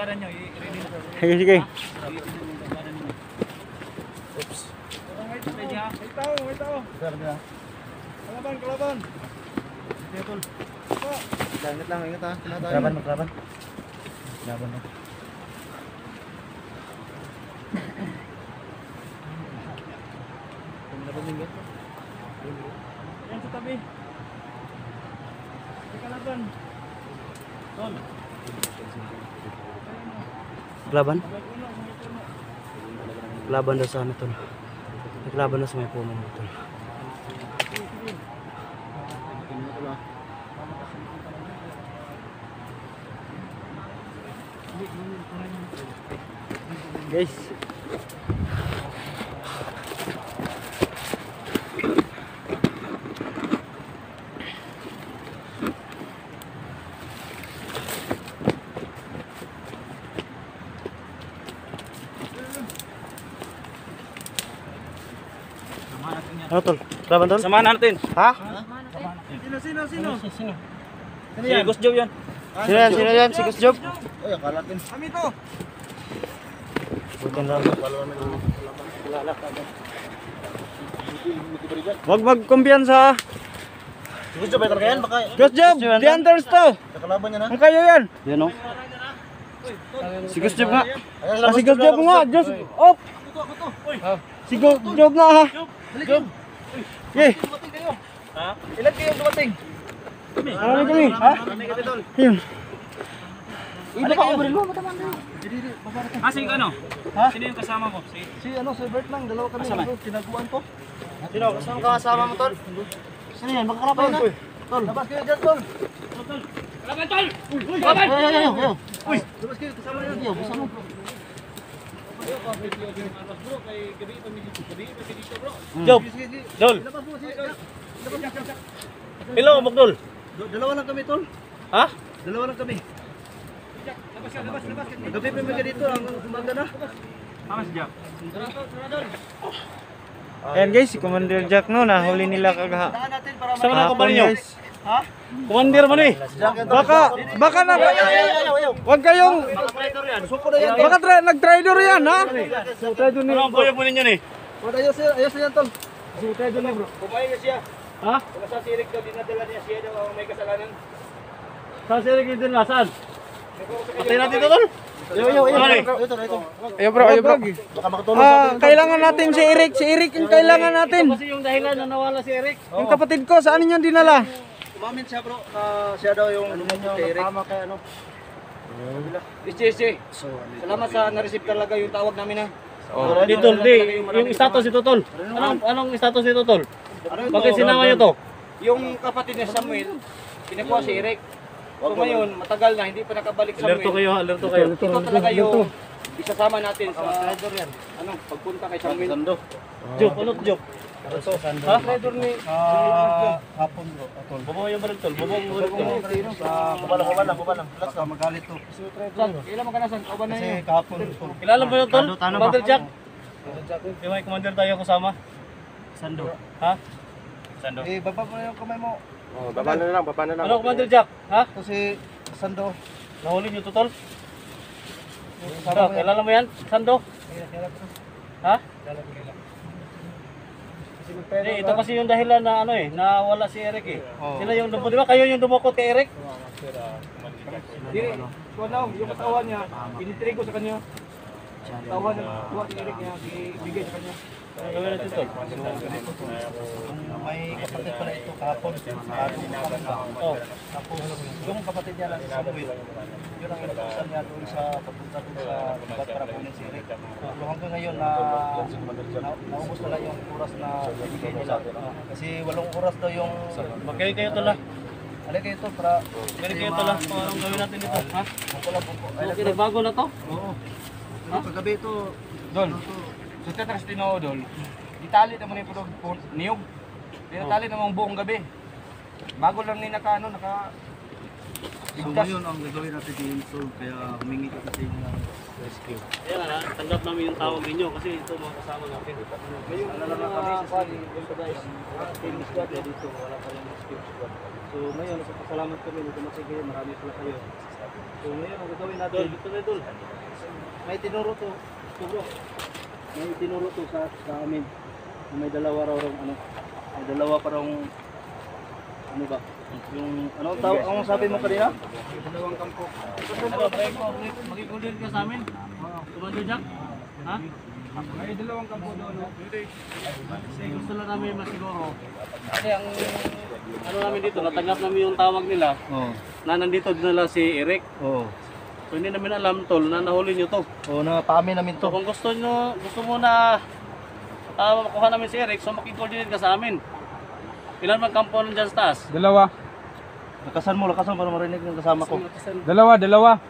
barbadan nyo. I-ready na. Sige, sige. Oops. May tao. Kalaban. Sige, tol. Ingat lang, ingat ha. Kalaban. Laban mo. Yan sa tabi. May kalaban. Tol. Laban? Laban daw sa ano tol. Naglaban na sa may puno mo tol. Guys. Ano tol? Laban tol? Samahan natin. Ha? Sino? Si Gus Job yan. Sino yan? Si Gus Job? Ay, akalatin. Kami to. Bukan lang. Wag magkumpiyansa. Gusto ba talaga yan? Baka Gus Job, the hunters to. kakalaban niya na. Ang kayo yan. Yan o. Si Gus Job nga. Si Gus Job nga. Just op. Si Gus Job nga ha. Job. Okay. Dumating kayo. Ha? Ilan kayo dumating? Marami kami. Ha? Yun. Iba ka uberin mo. Sige ano? Ha? Sino yung kasama ko? Si Bert lang, dalawa kami. Kasama? Tinaguan ko. Sino? Saan ka kasama mo tol? Sino yan? Magkakalaban na. Tol. Labas kayo dyan, Tol. Kalaban, tol! Ayaw. Uy, labas kayo. Kasama yan. Ayaw, basta mo. Job. Dol. Labas mo. Hello, Magdol. Dalawa lang kami, Tol. Ha? Dalawa lang kami. Gabi pa mga dito, ang umaga na. Tama si Jack. Ayan guys, si Commander Jack no, nahuli nila kagaha. Daan natin para Saan na kapan niyo? Ha? Commander man eh. Baka na. Wag kayong. Suko na yan. Baka nag-trader yan ha. Trader ni. Ano ang boyo po ninyo ni? Ayos na yan, Tol. Trader ni bro. Kumain na siya. Ha? Kung sa sirik daw, dinadala niya siya daw may kasalanan. Saan sila din nasaan? Patay natin ito tol. Ito. Ayo bro. Baka makatulong sa atin. Kailangan natin si Eric. Si Eric yung kailangan natin. Kasi yung dahilan na nawala si Eric. Yung kapatid ko, saan niyo dinala? Umamin siya, bro. Siya daw yung Eric. Tama kay ano. SJC. Salamat sa na-receive talaga yung tawag namin ha. Dito, yung status ito tol. Anong status ito tol? Bakit sinama niyo to? Yung kapatid ni Samuel, pinakuha si Eric. So ngayon, matagal na, hindi pa nakabalik Samuel. Alerto kayo. Ito talaga yung isasama natin sa pagpunta kay Samuel. Job, anong job? Ha? Trader ni Hapon, bro. Tol. Bubong yung baril tol. Bubong baril tol. Kumalang. Relax ka, magalit to. Kailan magkanasan? Kauban na Kasi yun. kahapon, Tol. Kilala mo yung tol? Commander Jack? Yung may commander tayo kasama. Sando. Ha? Sando. Baba mo na yung kamay mo. Baba na lang. Ano Commander Jack? Ha? Kasi Sando. Nahuli niyo to tol? Kasama mo yan. Kilala mo yan? Sando? Ha? Hindi, ito kasi yung dahilan na ano eh, nawala si Eric eh. Sila yung dumukot, di ba? Kayo yung dumukot kay Eric? Hindi, yung katawan niya, initry ko sa kanya. Katawan niya, kuha si Eric niya, ibigay sa kanya. Ano gawin natin tol? May kapatid pala ito kahapon. Oh. Tapos yung kapatid niya lang si Samuel. Yun ang inutusan niya doon sa papunta doon sa lugar para kunin si Eric. So hanggang ngayon na naubos na lang yung oras na binigay nila. Kasi 8 oras daw yung Magkaya kayo tol ha? alay kayo ito para Magkaya kayo tol ha? Kung anong gawin natin dito ha? bungko. Okay, nagbago na to? Oo. Paggabi ito, Dol, so tatas tinoo dol, itali naman yung pudog niyog. Tinatali naman buong gabi. Bago lang ni naka. so ngayon ang gagawin natin dito, kaya humingi ka kasi ng rescue. Kaya nga, tanggap namin yung tawag ninyo kasi ito mga kasama natin. Ngayon, Alala na kami sa guys, team squad na dito, wala pa rin rescue squad. So ngayon, sa pasalamat kami, nung tumasig kayo, marami pala kayo. So ngayon, ang gagawin natin, may tinuro to, bro. May tinuro to sa amin. May dalawa raw ano, may dalawa pa raw ano ba? Yung ano tawag ang sabi mo kanina? Dalawang kampo. Ano, pre ko, makikulit ka sa amin? Commander Jack? Ha? May dalawang kampo doon. Kasi gusto lang namin masiguro. Kasi ang ano namin dito, natanggap namin yung tawag nila Oo. na nandito din nila si Eric. Oo. So hindi namin alam tol na nahuli nyo to. Oo, na paamin namin So to. kung gusto mo na makuha namin si Eric, so makikoordinate ka sa amin. Ilan bang kampo nandyan sa taas? Dalawa. Lakasan mo para marinig ng kasama ko. Dalawa.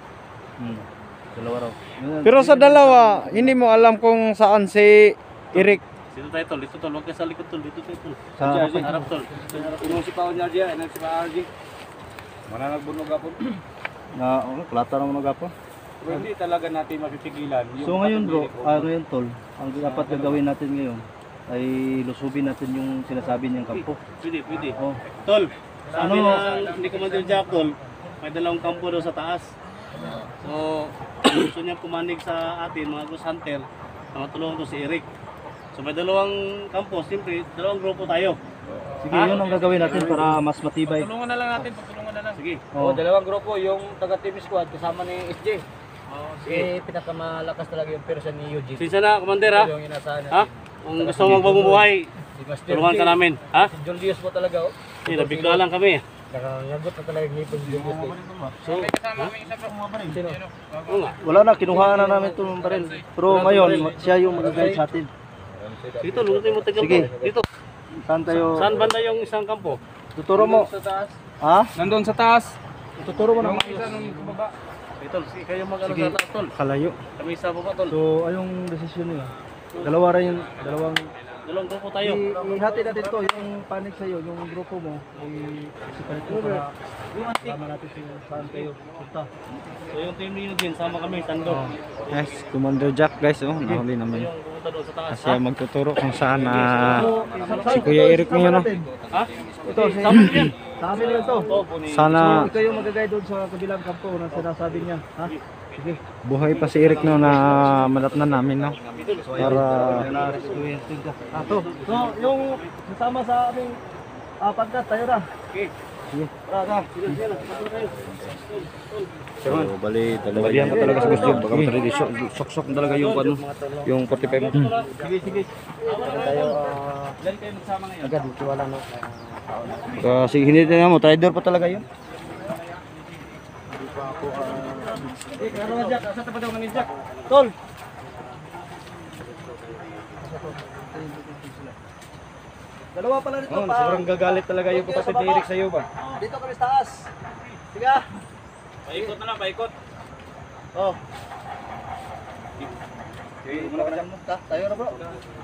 Dalawa raw. Pero sa dalawa, hindi mo alam kung saan si Eric. Dito tayo tol, dito tol, huwag ka sa likod tol, dito tayo tol. Sa Harap tol. Kung si Pao niya diya, si Pao RG. Mana nagbunog ako. na plata naman gapo. Pero hindi talaga natin mapipigilan. So ngayon bro, ngayon tol, ang dapat gagawin natin ngayon ay lusubin natin yung sinasabi niyang kampo. Pwede. Oh. Tol, sabi ni Commander Jack tol, may dalawang kampo daw sa taas. So, gusto niya pumanig sa atin, mga ghost hunter, na matulungan ko si Eric. So may dalawang kampo, siyempre, dalawang grupo tayo. Sige, yun ang gagawin natin para mas matibay. Tulungan na lang natin, pagtulungan na lang. Sige. Oh. Dalawang grupo, yung taga team squad kasama ni SJ. Sige. Pinakamalakas talaga yung person ni Eugene. Sinsa na, Commander ha? Yung inasahan Ha? Kung gusto mong magbubuhay, Si Master tulungan ka namin. Ha? Si Julius po talaga oh. Hindi, nabigla lang kami. Nakayagot na talaga ng hipon si Julius. So, Sino? oo nga. Wala na, kinuha na namin ito ng baril. Pero ngayon, siya yung mag-guide sa atin. Sige tol, lutuin mo tagal Sige. to. Dito. Saan tayo? Saan banda yung isang kampo? Tuturo mo. Sa taas. Ha? Nandun sa taas. Tuturo mo Yung naman. isa nung baba. Dito, sige kayo mag-ano Sige. sa taas tol. Kalayo. Kami sa baba tol. So, ayong desisyon nila. Dalawa rin yung, dalawang Dalawang grupo tayo. ihati natin to, yung panic sa'yo, yung grupo mo, i-separate mo para sama natin kung saan kayo punta. So yung team ni Eugene, sama kami, Tando. Yes, Commander Jack guys, oh, nahuli namin. Yung pumunta doon sa taas. Kasi magtuturo kung saan si Kuya Eric ngayon, no? Ha? Ito, si, Sama mo yan. sa amin lang to. Sana So, ikaw yung mag-guide doon sa kabilang kampo na sinasabi niya. Ha? Sige. buhay pa si Eric no na madatnan namin, no? Para To. So, yung kasama sa aming pagkat, tayo na. Okay. Sige. Tara. so, bali dalawa yan pa talaga sa gusto. Baka matali sok-sok talaga yung ano, yung 45 mo. Sige. Tayo, Ilan kayo magsama ngayon? agad, wala na. Kasi hindi na mo, trader pa talaga yun. Ano Jack? Asa pa daw kami Jack? Tol! Dalawa pala dito pa. Sobrang gagalit talaga yung kapatid ni Eric sa'yo ba? Dito kami sa taas. Sige. Paikot na lang, paikot. Oh. Okay, muna ka dyan mo. Tayo na bro.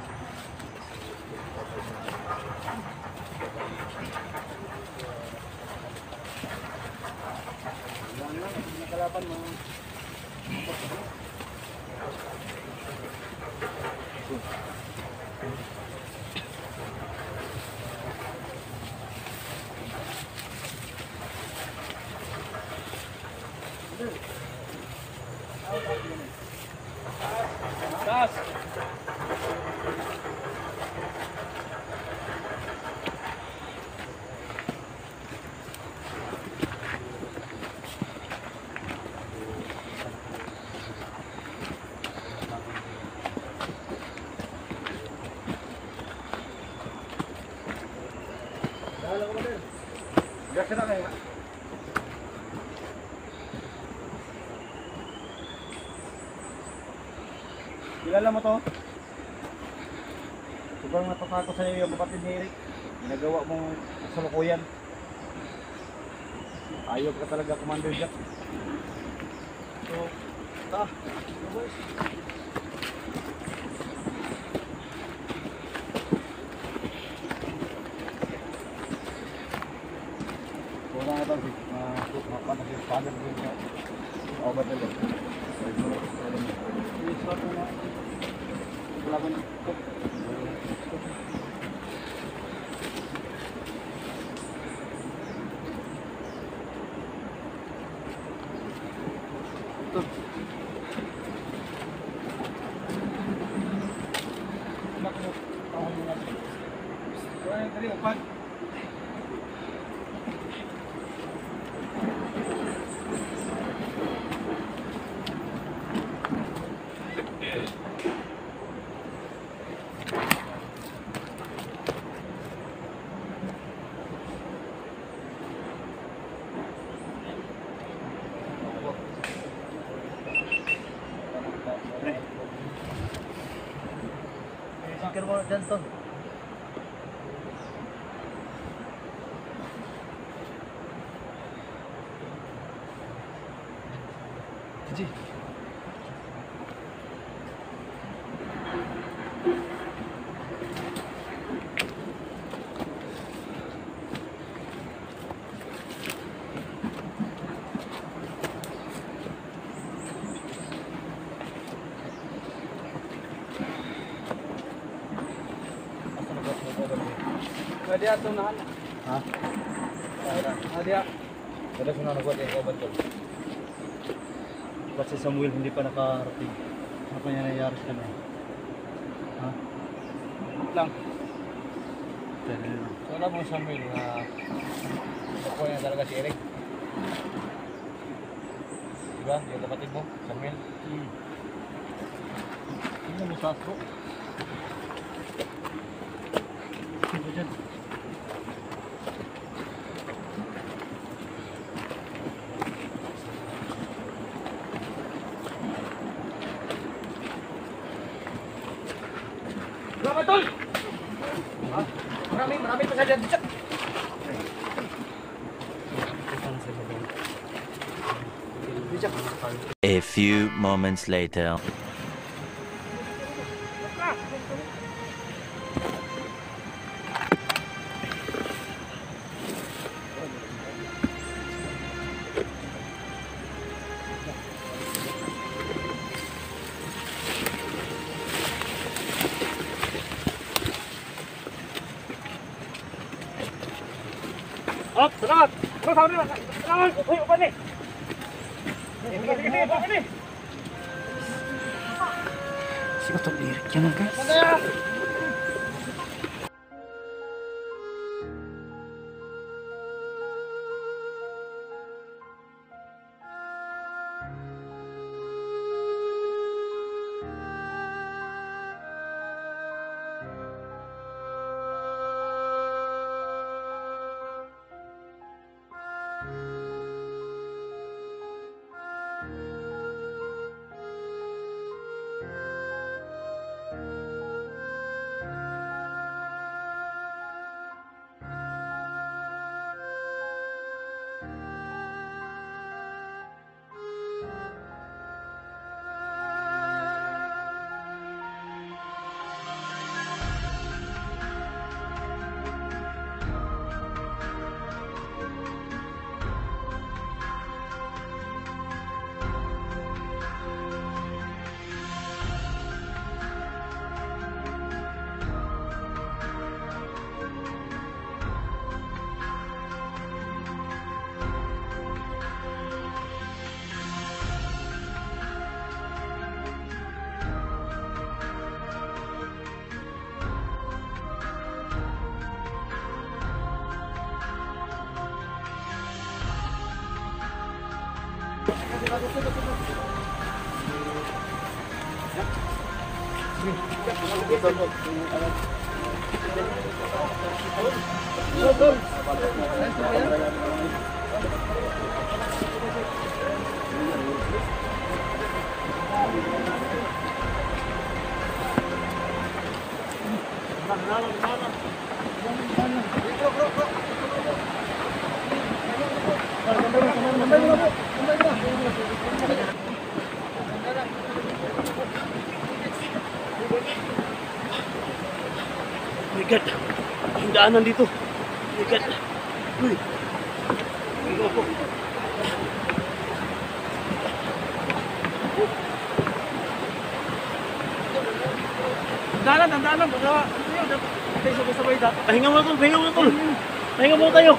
Taas. Kilala mo to? Sobrang natatakot sa iyo yung kapatid ni Eric. Ginagawa mong kasalukuyan. Ayaw ka talaga, Commander Jack. So, boys. Wala nga daw, panag-father din siya. O, ba talaga? Sikir mo dyan, Ton. Gigi. Dia tunahan. Ha? Dia. Kada sa nanagot yung oban ko. Ba't si Samuel hindi pa nakarating? Ano pa niya nangyayari sa kanya? Ha? Lang. Pwede na. So alam mo Samuel na ako yan talaga si Eric. Diba? Yung kapatid mo, Samuel. Tingnan mo sa aso. Sino dyan? Berapa tol? Marami pa sa dyan. A few moments later. Oh, selamat. Terus sama dia. Selamat. Uy, apa nih? Sige, apa nih? Si Otong Eric yan guys. Oh my God, yung daanan dito. Oh my God. Uy. Tingnan ko. Dalan. Sabay-sabay dapat. Pahinga mo tol, pahinga mo tol. Pahinga mo tayo.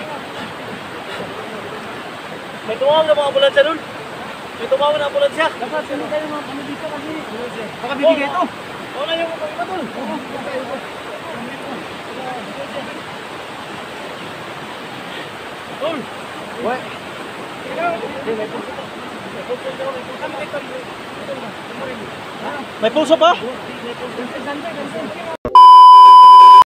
May tumawag na mga ambulansya doon. May tumawag na ambulansya. Dapat sino tayo mga dito kasi. Baka bibigay ito. Wala yung iba tol. Tol. May pulso pa?